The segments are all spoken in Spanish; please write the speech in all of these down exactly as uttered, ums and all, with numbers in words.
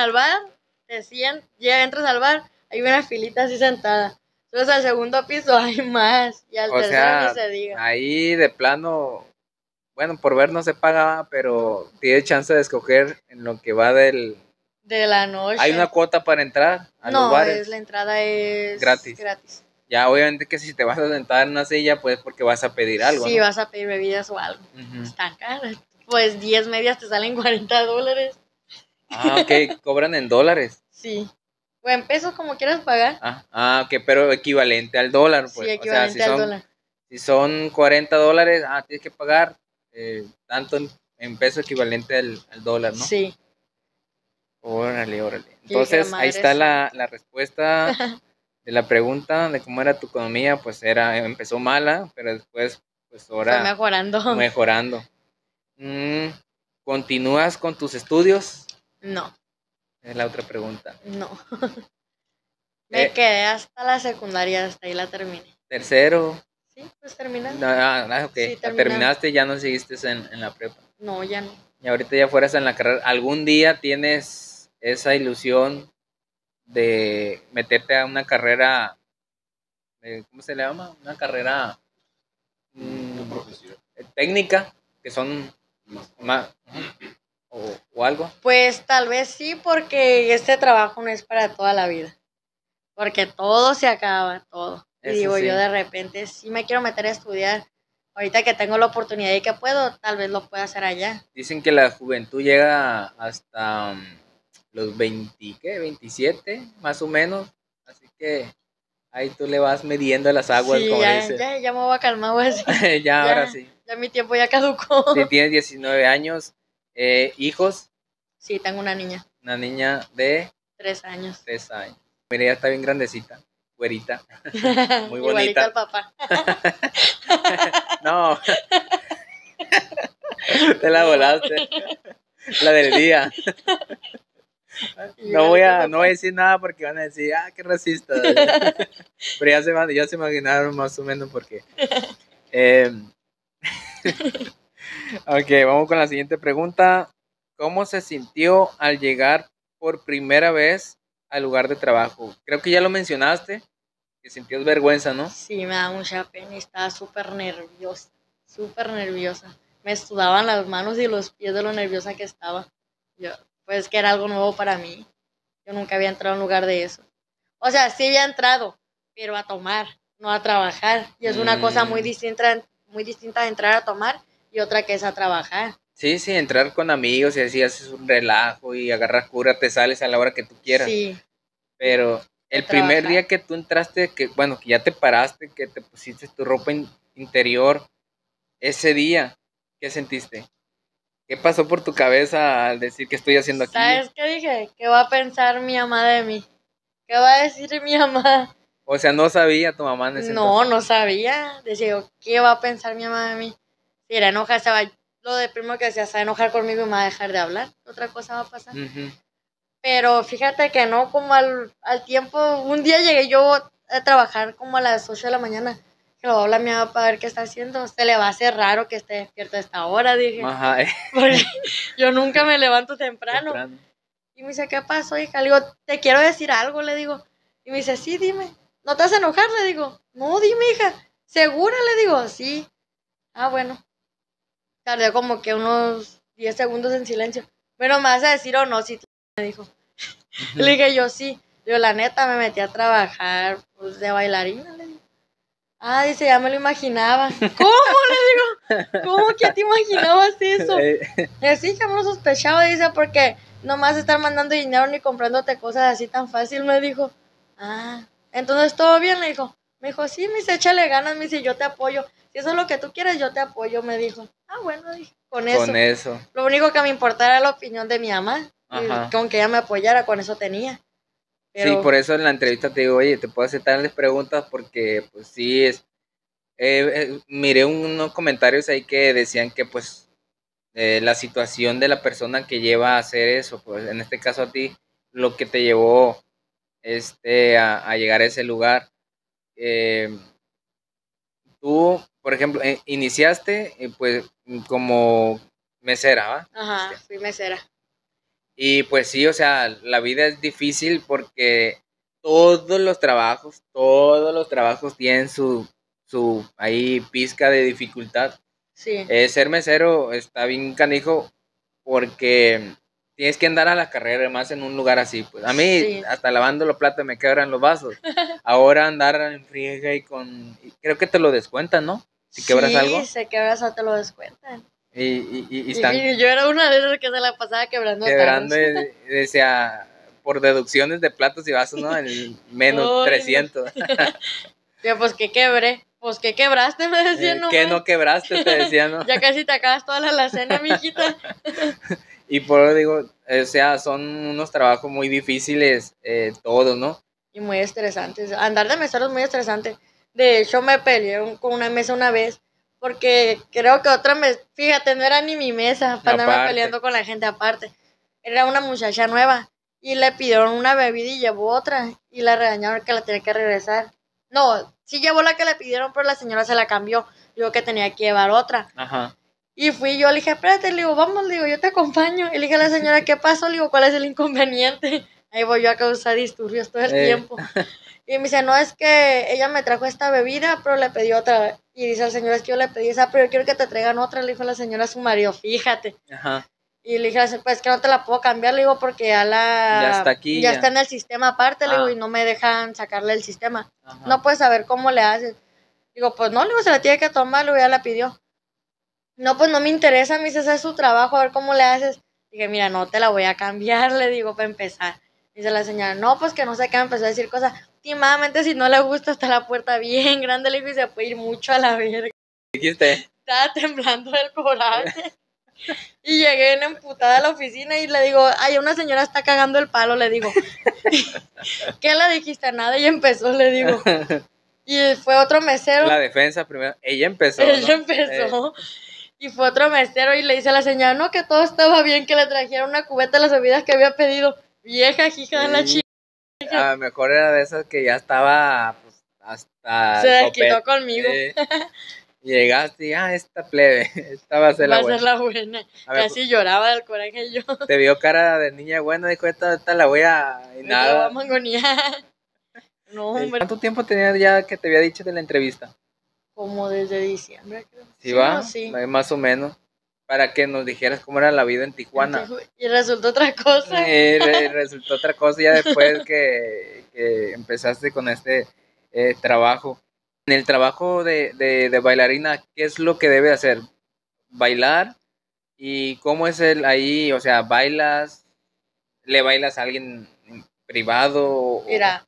al bar, te sientas, ya entras al bar, hay una filita así sentada. Entonces al segundo piso hay más, y al O tercero sea, ni se diga. ahí de plano, bueno, por ver no se paga, pero tienes chance de escoger en lo que va del... De la noche. ¿Hay una cuota para entrar a los No, bares? es, la entrada es Gratis. gratis. Ya, obviamente que si te vas a sentar en una silla, pues porque vas a pedir algo, Sí, ¿no? vas a pedir bebidas o algo. Ujú. Están caras. Pues diez medias te salen cuarenta dólares. Ah, ok, cobran en dólares. Sí. O en pesos como quieras pagar. Ah, ah, ok, pero equivalente al dólar, pues. Sí, O sea, si equivalente al son, dólar. si son cuarenta dólares, ah, tienes que pagar eh, tanto en, en peso equivalente al, al dólar, ¿no? Sí. Órale, órale. Yo dije, Entonces, ahí madre está la, santa. la respuesta de la pregunta de cómo era tu economía, pues era, empezó mala, pero después, pues Fue ahora mejorando. mejorando. Mm, ¿Continúas con tus estudios? No, Es la otra pregunta. no. Me Eh, quedé hasta la secundaria, hasta ahí la terminé. tercero. Sí, pues terminando. No, ah, ah, ok. Sí, La terminando. terminaste y ya no seguiste en, en la prepa. No, ya no. Y ahorita ya fueras en la carrera. ¿Algún día tienes esa ilusión de meterte a una carrera, eh, ¿cómo se le llama? Una carrera mm, técnica, que son más, o, o algo? Pues tal vez sí, porque este trabajo no es para toda la vida. Porque todo se acaba, todo. Y Eso digo sí. yo de repente, sí me quiero meter a estudiar. Ahorita que tengo la oportunidad y que puedo, tal vez lo pueda hacer allá. Dicen que la juventud llega hasta um, los veinte, ¿qué? veintisiete, más o menos. Así que ahí tú le vas midiendo las aguas, Sí, como ya, dices. ya, ya me voy a calmar, voy a decir. ya, Ya, ahora sí. ya mi tiempo ya caducó. Si tienes diecinueve años, eh, hijos, Sí, tengo una niña, una niña de tres años. tres años. Mira, ya está bien grandecita, güerita, muy Igualita al bonita. papá. No, te la volaste, la del día. No voy Igualita al a, no voy a papá. decir nada porque van a decir, ah, qué racista. Pero ya se, van- ya se imaginaron más o menos por qué. Eh, ok, vamos con la siguiente pregunta. ¿Cómo se sintió al llegar por primera vez al lugar de trabajo? Creo que ya lo mencionaste, que sintió vergüenza, ¿no? Sí, me da mucha pena y estaba súper nerviosa, súper nerviosa. Me sudaban las manos y los pies de lo nerviosa que estaba. Yo, pues que era algo nuevo para mí. Yo nunca había entrado a un lugar de eso. O sea, sí había entrado, pero a tomar, no a trabajar. Y es una cosa muy Mm, distinta, muy distinta de entrar a tomar y otra que es a trabajar. sí, sí, entrar con amigos y así haces un relajo y agarras cura, te sales a la hora que tú quieras. Sí, Pero de el primer trabajar. día que tú entraste, que bueno, que ya te paraste, que te pusiste tu ropa in- interior, ese día, ¿qué sentiste? ¿Qué pasó por tu cabeza al decir que estoy haciendo aquí? ¿Sabes qué dije? ¿Qué va a pensar mi mamá de mí? ¿Qué va a decir mi mamá? O sea, no sabía tu mamá en ese No, entonces. no sabía. Decía yo, ¿qué va a pensar mi mamá de mí? Si era enojar, se va, lo de primero que decía, se va a enojar conmigo y me va a dejar de hablar. Otra cosa va a pasar. Ujú. Pero fíjate que no, como al, al tiempo, un día llegué yo a trabajar como a las ocho de la mañana. Que lo habla mi mamá para ver qué está haciendo. Se le va a hacer raro que esté despierto a esta hora, dije. Ajá, eh, Porque yo nunca me levanto temprano. temprano. Y me dice, ¿qué pasó, hija? Le digo, te quiero decir algo, le digo. Y me dice, sí, dime. ¿No te vas a enojar? Le digo, no, dime, hija. ¿Segura? Le digo, sí. Ah, bueno. Tardé como que unos diez segundos en silencio. Bueno, ¿me vas a decir o no? Si tú me dijo. Ujú. Le dije, yo sí. Le digo, la neta, me metí a trabajar pues, de bailarina, le digo. Ah, dice, ya me lo imaginaba. ¿Cómo? Le digo, ¿cómo que te imaginabas eso? Eh, Y así que me lo sospechaba, dice, porque nomás estar mandando dinero ni comprándote cosas así tan fácil, me dijo. Ah, entonces todo bien, le dijo. Me dijo, sí, me dice, échale ganas, me dice, yo te apoyo. Si eso es lo que tú quieres, yo te apoyo, me dijo. Ah, bueno, dije, con eso. con eso. Lo único que me importaba era la opinión de mi mamá. Y Ajá. con que ella me apoyara, con eso tenía. Sí, Pero por eso en la entrevista te digo, oye, te puedo hacer tales preguntas porque, pues sí, es. Eh, eh, miré un- unos comentarios ahí que decían que, pues, eh, la situación de la persona que lleva a hacer eso, pues, en este caso a ti, lo que te llevó, este, a, a llegar a ese lugar. Eh, Tú, por ejemplo, eh, iniciaste, eh, pues, como mesera, ¿va? ajá, fui mesera. Y pues sí, o sea, la vida es difícil porque todos los trabajos, todos los trabajos tienen su, su ahí pizca de dificultad. Sí. Eh, ser mesero está bien canijo porque tienes que andar a la carrera, más en un lugar así. Pues a mí, Sí. hasta lavando los platos me quebran los vasos. Ahora andar en friega y con... y creo que te lo descuentan, ¿no? Si quebras sí, algo. Sí, se quebras o te lo descuentan. Y, y, y Y, están y yo era una de esas que se la pasaba quebrando quebrando, tarros. y decía, por deducciones de platos y vasos, ¿no? El menos Ay, trescientos. no. Yo, pues que quebré. Pues que quebraste, me decían Eh, nomás. ¿Qué no quebraste? Te decía, ¿no? Ya casi te acabas toda la alacena, mijita. Y por eso digo, o sea, son unos trabajos muy difíciles, eh, todos, ¿no? Y muy estresantes. Andar de mesero es muy estresante. De hecho, me peleé con una mesa una vez. Porque creo que otra mesa, fíjate, no era ni mi mesa para andarme Aparte. peleando con la gente aparte. Era una muchacha nueva. Y le pidieron una bebida y llevó otra. Y la regañaron que la tenía que regresar. No, sí llevó la que le pidieron, pero la señora se la cambió. Dijo que tenía que llevar otra. Ajá. Y fui yo, le dije, espérate, le digo, vamos, le digo, yo te acompaño. Y le dije a la señora, ¿qué pasó? Le digo, ¿cuál es el inconveniente? Ahí voy yo a causar disturbios todo el Eh. tiempo. Y me dice, no, es que ella me trajo esta bebida, pero le pedí otra. Y dice al señor, es que yo le pedí esa, pero yo quiero que te traigan otra. Le dijo la señora a su marido, fíjate. Ajá. Y le dije, pues que no te la puedo cambiar, le digo, porque ya la... Ya está aquí. Ya, Ya está en el sistema aparte, ah. le digo, y no me dejan sacarle el sistema. Ajá. No puedes saber cómo le haces. Digo, pues no, le digo, se la tiene que tomar, le digo, ya la pidió. No, pues no me interesa, me dice, ese es su trabajo, a ver cómo le haces. Dije, mira, no te la voy a cambiar, le digo, para empezar. Dice la señora, no, pues que no sé qué, me empezó a decir cosas. Últimamente, si no le gusta, está la puerta bien grande, le dijo, y se puede ir mucho a la verga. Dijiste. Estaba temblando del coraje. Y llegué en emputada a la oficina y le digo, ay, una señora está cagando el palo, le digo. ¿Qué le dijiste? Nada, y empezó, le digo. Y fue otro mesero. La defensa primero. Ella empezó. Ella ¿no? empezó. Eh. Y fue otro mesero y le dice a la señora, no, que todo estaba bien, que le trajera una cubeta de las bebidas que había pedido. Vieja, hija de la chica. A lo mejor era de esas que ya estaba, pues, hasta... Se desquitó conmigo. Eh, llegaste y, ah, esta plebe, esta va a ser va la a buena. ser la buena. A ver, Casi lloraba del coraje yo. te vio cara de niña buena, dijo, esta, esta la voy a... y Me nada. la voy a mangonear. No, hombre. ¿Cuánto tiempo tenías ya que te había dicho de la entrevista? Como desde diciembre, creo. ¿Sí, va? No, sí. Más o menos. Para que nos dijeras cómo era la vida en Tijuana. Y resultó otra cosa. Y re- resultó otra cosa ya después que, que empezaste con este eh, trabajo. En el trabajo de, de, de bailarina, ¿qué es lo que debe hacer? Bailar. ¿Y cómo es el ahí? O sea, ¿bailas? ¿Le bailas a alguien privado? O... Mira,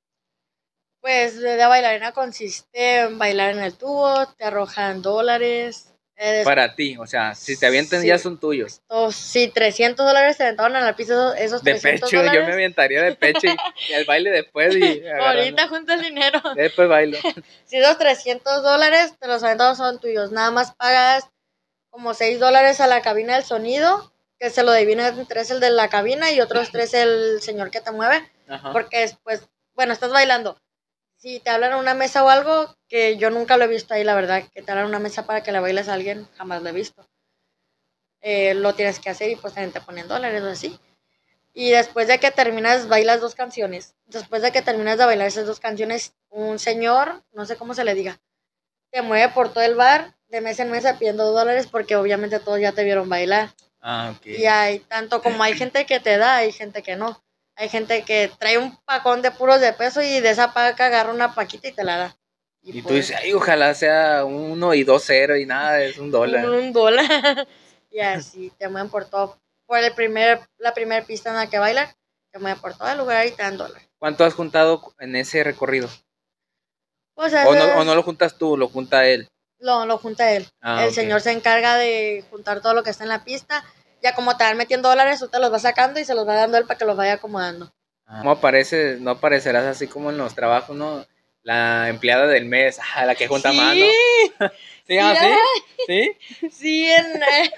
pues la bailarina consiste en bailar en el tubo, te arrojan dólares. Eh, Para ti, o sea, si te avientan sí, ya son tuyos. Oh, sí, trescientos dólares te aventaron en la pista esos De trescientos pecho, dólares. yo me aventaría de pecho y, y el baile después. Y ahorita junta el dinero. Después bailo. Si esos trescientos dólares te los aventados son tuyos, nada más pagas como seis dólares a la cabina del sonido, que se lo dividen tres el de la cabina y otros tres el señor que te mueve. Ajá. Porque después, bueno, estás bailando. Si te hablan a una mesa o algo, que yo nunca lo he visto ahí, la verdad, que te hablan a una mesa para que le bailes a alguien, jamás lo he visto. Eh, lo tienes que hacer y pues también te ponen dólares o así. Y después de que terminas, bailas dos canciones. Después de que terminas de bailar esas dos canciones, un señor, no sé cómo se le diga, te mueve por todo el bar, de mesa en mesa pidiendo dólares porque obviamente todos ya te vieron bailar. Ah, ok. Y hay tanto como hay gente que te da, hay gente que no. Hay gente que trae un pacón de puros de peso y de esa paca agarra una paquita y te la da. Y, y pues, tú dices, ay, ojalá sea uno y dos cero y nada, es un dólar. Un, un dólar. Y así te mueven por todo. Por el primer, la primera pista en la que bailan, te mueven por todo el lugar y te dan dólar. ¿Cuánto has juntado en ese recorrido? Pues o, no, ¿O no lo juntas tú, lo junta él? Lo, lo junta él. Ah, el okay. señor se encarga de juntar todo lo que está en la pista. Ya como te van metiendo dólares, tú te los vas sacando y se los va dando él para que los vaya acomodando. ¿Cómo apareces? No aparecerás así como en los trabajos, ¿no? La empleada del mes, ah, la que junta sí. más, ¿no? ¿Sí? ¿Ah, sí? ¿Sí? Sí, en, eh,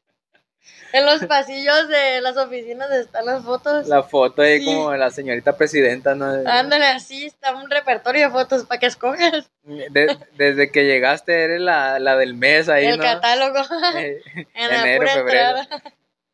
en los pasillos de las oficinas están las fotos. La foto ahí sí. como la señorita presidenta, ¿no? Ándale, así está un repertorio de fotos para que escojas. De, desde que llegaste eres la, la del mes ahí, el ¿no? catálogo. Eh, en enero, la pura febrero. entrada.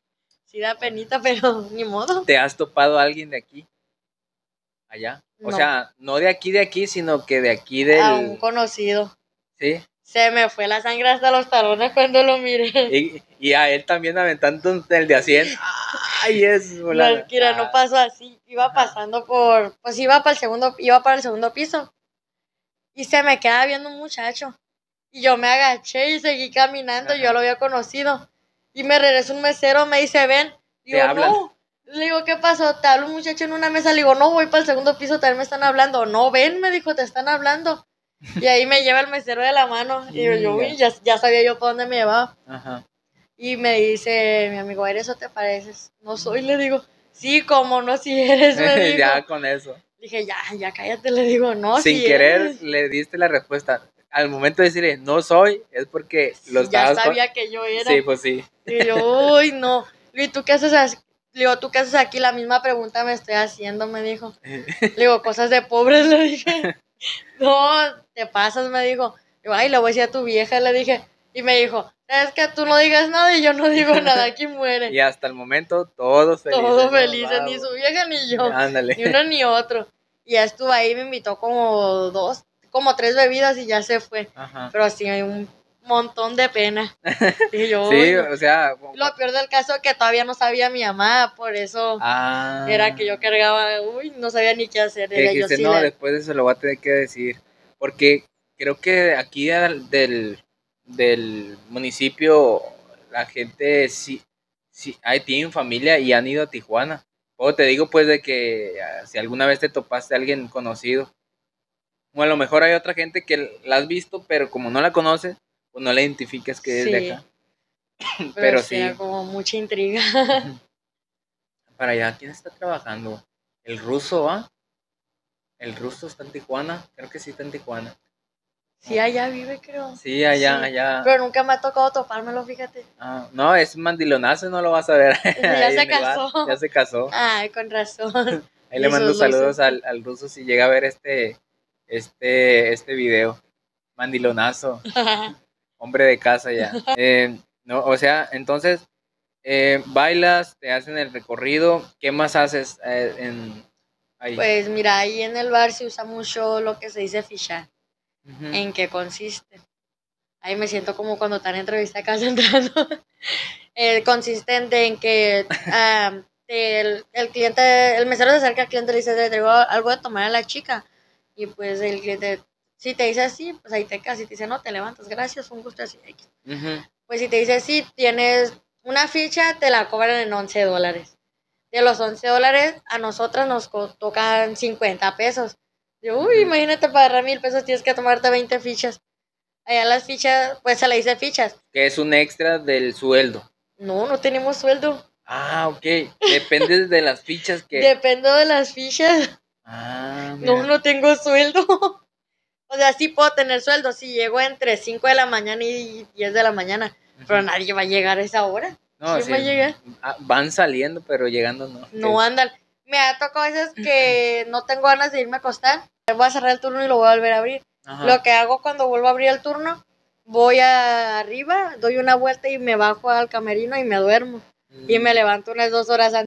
Sí da penita, pero ni modo. ¿Te has topado a alguien de aquí? Allá. O No. sea, no de aquí de aquí, sino que de aquí del... A un conocido. Sí. Se me fue la sangre hasta los talones cuando lo miré. Y, y a él también aventando el de a cien. Ay, es No, Kira, no pasó así. Iba Ajá. pasando por, pues iba para el segundo, iba para el segundo piso. Y se me queda viendo un muchacho. Y yo me agaché y seguí caminando. Ajá. Yo lo había conocido. Y me regresó un mesero, me dice, ven. Digo, no. Le digo, ¿qué pasó? Te habla un muchacho en una mesa. Le digo, no, voy para el segundo piso, también me están hablando. No, ven, me dijo, te están hablando. Y ahí me lleva el mesero de la mano. Y yo, yo uy, ya, ya sabía yo para dónde me llevaba. Ajá. Y me dice mi amigo, ¿eres o te pareces? No soy, le digo. Sí, como no, si eres, me dijo. Ya con eso. Dije, ya, ya cállate, le digo, no, Sin si querer eres. Le diste la respuesta. Al momento de decirle, no soy, es porque lo ya estabas... sabía con... que yo era. Sí, pues sí. Y yo, uy, no. ¿Y tú qué haces aquí? Le digo, ¿tú qué haces aquí? La misma pregunta me estoy haciendo, me dijo. Le digo, cosas de pobres, le dije. No, te pasas, me dijo. Digo, ay, le voy a decir a tu vieja, le dije. Y me dijo, es que tú no digas nada y yo no digo nada, aquí muere. Y hasta el momento, todos felices. Todos felices, ¿no? Ni su vieja ni yo. Ándale. Ni uno ni otro. Y ya estuvo ahí, me invitó como dos, como tres bebidas y ya se fue. Ajá. Pero así hay un montón de pena. Y yo, sí, no. O sea... Lo peor del caso es que todavía no sabía mi mamá, por eso ah. era que yo cargaba, uy, no sabía ni qué hacer. Que era dijiste, yo, sí, no, le... después de eso lo voy a tener que decir. Porque creo que aquí del, del municipio la gente sí, sí ahí tienen familia y han ido a Tijuana. O te digo pues de que si alguna vez te topaste a alguien conocido, o a lo mejor hay otra gente que la has visto, pero como no la conoces, pues no la identificas que sí. Es de acá. Pero, pero sí. Era como mucha intriga. Para allá, ¿quién está trabajando? El ruso, ¿ah? El ruso está en Tijuana, creo que sí está en Tijuana. Sí, allá vive, creo. Sí, allá, sí. allá. Pero nunca me ha tocado topármelo, fíjate. Ah, no, es mandilonazo, no lo vas a ver. Ya se casó. Ya se casó. Ay, con razón. Ahí le mando saludos al, al ruso si llega a ver este, este, este video. Mandilonazo. Hombre de casa ya. Eh, no, o sea, entonces, eh, bailas, te hacen el recorrido. ¿Qué más haces eh, en ahí? Pues mira, ahí en el bar se usa mucho lo que se dice fichar. Uh-huh. ¿En qué consiste? Ahí me siento como cuando están en entrevista acá entrando. eh, consiste en que um, el, el cliente, el mesero se acerca al cliente y le dice, le traigo algo de tomar a la chica. Y pues el cliente, si te dice así, pues ahí te quedas. Si te dice no, te levantas, gracias, un gusto así. Uh-huh. Pues si te dice sí, tienes una ficha, te la cobran en once dólares. De los once dólares, a nosotras nos tocan cincuenta pesos. Yo, uy, uh-huh. Imagínate, para agarrar mil pesos tienes que tomarte veinte fichas. Allá las fichas, pues se le dice fichas. Que es un extra del sueldo. No, no tenemos sueldo. Ah, ok. Depende de las fichas que... Dependo de las fichas. Ah, mira. No, no tengo sueldo. O sea, sí puedo tener sueldo si llego entre cinco de la mañana y diez de la mañana. Uh-huh. Pero nadie va a llegar a esa hora. No, ¿Quién sí, va a llegar? Van saliendo, pero llegando no. No andan. Me ha tocado a veces que no tengo ganas de irme a acostar. Voy a cerrar el turno y lo voy a volver a abrir. Ajá. Lo que hago cuando vuelvo a abrir el turno, voy a arriba, doy una vuelta y me bajo al camerino y me duermo. Mm. Y me levanto unas dos horas antes.